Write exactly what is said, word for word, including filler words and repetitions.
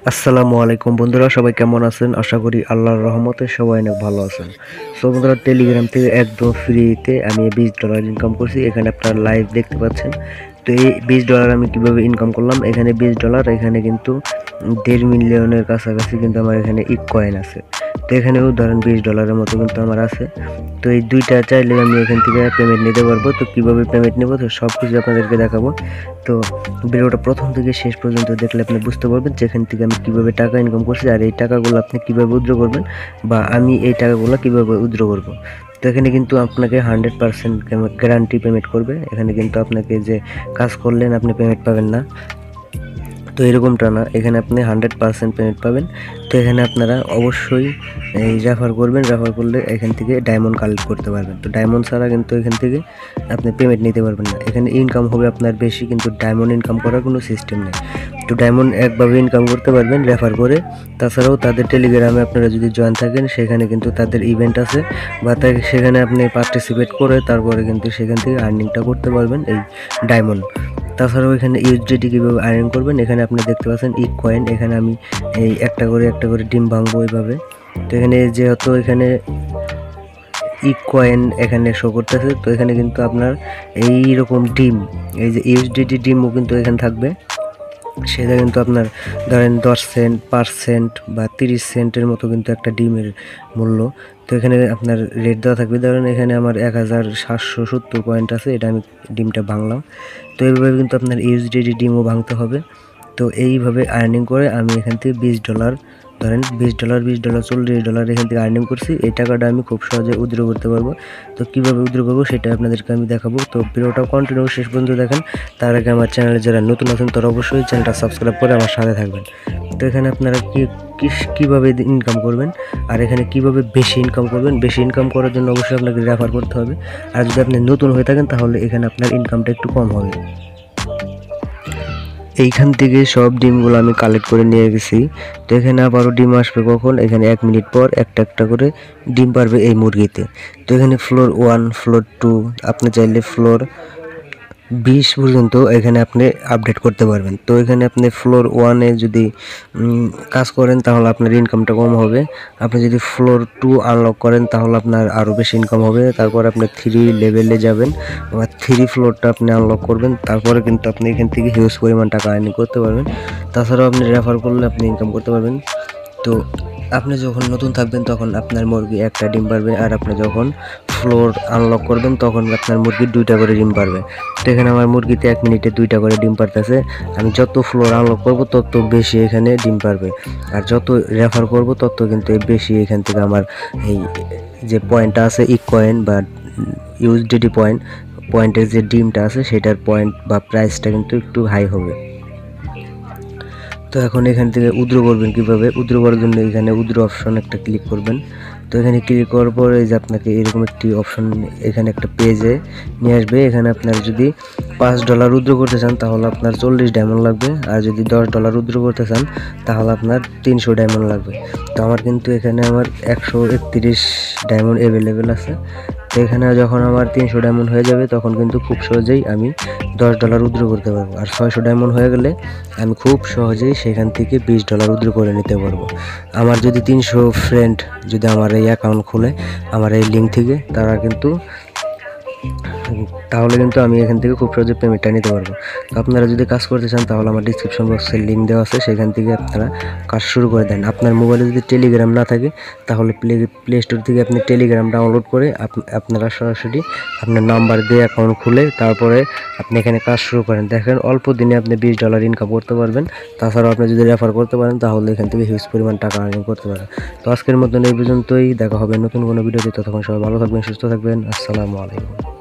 আসসালামু আলাইকুম বন্ধুরা, সবাই কেমন আছেন? আশা করি আল্লাহর রহমতে সবাই অনেক ভালো আছেন। সো বন্ধুরা, টেলিগ্রাম থেকে একদম ফ্রিতে আমি বিশ ডলার ইনকাম করছি। এখানে আপনারা লাইভ দেখতে পাচ্ছেন। তো এই বিশ ডলার আমি কিভাবে ইনকাম করলাম, এখানে বিশ ডলার, এখানে কিন্তু দেড় মিলিয়নের কাছাকাছি কিন্তু আমার এখানে ইক কয়েন আছে। তো এখানেও ধরেন বিশ ডলারের মতো কিন্তু আমার আছে। তো এই দুইটা চাইলে আমি এখান থেকে পেমেন্ট নিতে পারবো। তো কীভাবে পেমেন্ট নেবো তো সব কিছু আপনাদেরকে দেখাবো। তো ভিডিওটা প্রথম থেকে শেষ পর্যন্ত দেখলে আপনি বুঝতে পারবেন যেখান থেকে আমি কীভাবে টাকা ইনকাম করছি, আর এই টাকাগুলো আপনি কীভাবে উইথড্র করবেন বা আমি এই টাকাগুলো কীভাবে উইথড্র করবো। তো এখানে কিন্তু আপনাকে হান্ড্রেড পার্সেন্ট গ্যারান্টি পেমেন্ট করবে। এখানে কিন্তু আপনাকে যে কাজ করলেন আপনি পেমেন্ট পাবেন না, তো এরকমটা না, এখানে আপনি হান্ড্রেড পার্সেন্ট পেমেন্ট পাবেন। তো এখানে আপনারা অবশ্যই এই রেফার করবেন, রেফার করলে এখান থেকে ডায়মন্ড কালেক্ট করতে পারবেন। তো ডায়মন্ড ছাড়া কিন্তু এখান থেকে আপনি পেমেন্ট নিতে পারবেন না। এখানে ইনকাম হবে আপনার বেশি, কিন্তু ডায়মন্ড ইনকাম করার কোনো সিস্টেম নেই। তো ডায়মন্ড একভাবে ইনকাম করতে পারবেন রেফার করে। তাছাড়াও তাদের টেলিগ্রামে আপনারা যদি জয়েন থাকেন, সেখানে কিন্তু তাদের ইভেন্ট আছে, বা তাই সেখানে আপনি পার্টিসিপেট করে তারপরে কিন্তু সেখান থেকে আর্নিংটা করতে পারবেন এই ডায়মন্ড। তাছাড়াও এখানে ইউএসডিটি কীভাবে আর্নিং করবেন, এখানে আপনি দেখতে পাচ্ছেন ইক কয়েন। এখানে আমি এই একটা করে একটা করে ডিম ভাঙবো এইভাবে। তো এখানে যেহেতু এখানে ইক কয়েন এখানে শো করতেছে, তো এখানে কিন্তু আপনার এইরকম ডিম, এই যে ইউএসডিটি ডিমও কিন্তু এখানে থাকবে। সেটা কিন্তু আপনার ধরেন দশ সেন্ট, পাঁচ সেন্ট বা তিরিশ সেন্টের মতো কিন্তু একটা ডিমের মূল্য। তো এখানে আপনার রেট দেওয়া থাকবে। ধরেন এখানে আমার এক হাজার সাতশো সত্তর পয়েন্ট আছে, এটা আমি ডিমটা ভাঙলাম। তো এইভাবে কিন্তু আপনার ইউএসডিটি ডিমও ভাঙতে হবে। তো এইভাবে আর্নিং করে আমি এখান থেকে বিশ ডলার ধরেন বিশ ডলার বিশ ডলার চল্লিশ ডলার এখান থেকে আর্নিং করছি। এই টাকাটা আমি খুব সহজে উইথড্র করতে পারবো। তো কীভাবে উইথড্র করবো সেটা আপনাদেরকে আমি দেখাবো। তো ভিডিওটা কন্টিনিউ শেষ পর্যন্ত দেখেন। তার আগে আমার চ্যানেলে যারা নতুন আছেন তারা অবশ্যই চ্যানেলটা সাবস্ক্রাইব করে আমার সাথে থাকবেন। তো এখানে আপনারা কি কীভাবে ইনকাম করবেন, আর এখানে কিভাবে বেশি ইনকাম করবেন, বেশি ইনকাম করার জন্য অবশ্যই আপনাকে রেফার করতে হবে। আর যদি আপনি নতুন হয়ে থাকেন তাহলে এখানে আপনার ইনকামটা একটু কম হবে। এইখান থেকে সব ডিমগুলো আমি কালেক্ট করে নিয়ে গেছি। তো এখানে আবারও ডিম আসবে কখন, এখানে এক মিনিট পর একটা একটা করে ডিম পারবে এই মুরগিতে। তো এখানে ফ্লোর ওয়ান, ফ্লোর টু, আপনি চাইলে ফ্লোর বিশ পর্যন্ত এখানে আপনি আপডেট করতে পারবেন। তো এখানে আপনি ফ্লোর ওয়ানে যদি কাজ করেন তাহলে আপনার ইনকামটা কম হবে। আপনি যদি ফ্লোর টু আনলক করেন তাহলে আপনার আরও বেশি ইনকাম হবে। তারপর আপনি থ্রি লেভেলে যাবেন বা থ্রি ফ্লোরটা আপনি আনলক করবেন, তারপরে কিন্তু আপনি এখান থেকে হিউজ পরিমাণ টাকা আর্নিং করতে পারবেন। তাছাড়াও আপনি রেফার করলে আপনি ইনকাম করতে পারবেন। তো আপনি যখন নতুন থাকবেন তখন আপনার মুরগি একটা ডিম পারবে, আর আপনি যখন ফ্লোর আনলক করবেন তখন আপনার মুরগি দুইটা করে ডিম পারবে। তো এখানে আমার মুরগিতে এক মিনিটে দুইটা করে ডিম পারতেছে। আমি যত ফ্লোর আনলক করব তত বেশি এখানে ডিম পারবে, আর যত রেফার করব তত কিন্তু বেশি এখান থেকে আমার এই যে পয়েন্টটা আছে ইক কয়েন বা ইউএসডিটি পয়েন্ট, পয়েন্টের যে ডিমটা আছে সেটার পয়েন্ট বা প্রাইসটা কিন্তু একটু হাই হবে। তো এখন এখান থেকে উইথড্র করবেন কীভাবে, উইথড্র করার জন্য এখানে উইথড্র অপশন একটা ক্লিক করবেন। তো এখানে ক্লিক করার পর এই যে আপনাকে এরকম একটি অপশন এখানে একটা পেজে নিয়ে আসবে। এখানে আপনার যদি পাঁচ ডলার উইথড্র করতে চান তাহলে আপনার চল্লিশ ডায়মন্ড লাগবে, আর যদি দশ ডলার উইথড্র করতে চান তাহলে আপনার তিনশো ডায়মন্ড লাগবে। তো আমার কিন্তু এখানে আমার একশো একত্রিশ ডায়মন্ড অ্যাভেলেবেল আছে। তো এখানে যখন আমার তিনশো ডায়মন্ড হয়ে যাবে তখন কিন্তু খুব সহজেই আমি দশ ডলার উইথড্র করতে পারবো, আর ছয়শো ডায়মন্ড হয়ে গেলে আমি খুব সহজেই সেখান থেকে বিশ ডলার উইথড্র করে নিতে পারবো। আমার যদি তিনশো ফ্রেন্ড যদি আমার এই অ্যাকাউন্ট খুলে আমার এই লিঙ্ক থেকে, তারা কিন্তু তাহলে কিন্তু আমি এখান থেকে খুব সহজে পেমেন্টটা নিতে পারবো। তো আপনারা যদি কাজ করতে চান তাহলে আমার ডিসক্রিপশন বক্সে লিঙ্ক দেওয়া আছে, সেখান থেকে আপনারা কাজ শুরু করে দেন। আপনার মোবাইলে যদি টেলিগ্রাম না থাকে তাহলে প্লে প্লে স্টোর থেকে আপনি টেলিগ্রাম ডাউনলোড করে আপনারা সরাসরি আপনার নাম্বার দিয়ে অ্যাকাউন্ট খুলে তারপরে আপনি এখানে কাজ শুরু করেন। দেখেন অল্প দিনে আপনি বিশ ডলার ইনকাম করতে পারবেন। তাছাড়াও আপনি যদি রেফার করতে পারেন তাহলে এখান থেকে হিউজ পরিমাণ টাকা আর্নিং করতে পারেন। তো আজকের মতন এই পর্যন্তই, দেখা হবে নতুন কোনো ভিডিওতে। ততক্ষণ সবাই ভালো থাকবেন, সুস্থ থাকবেন। আসসালামু আলাইকুম।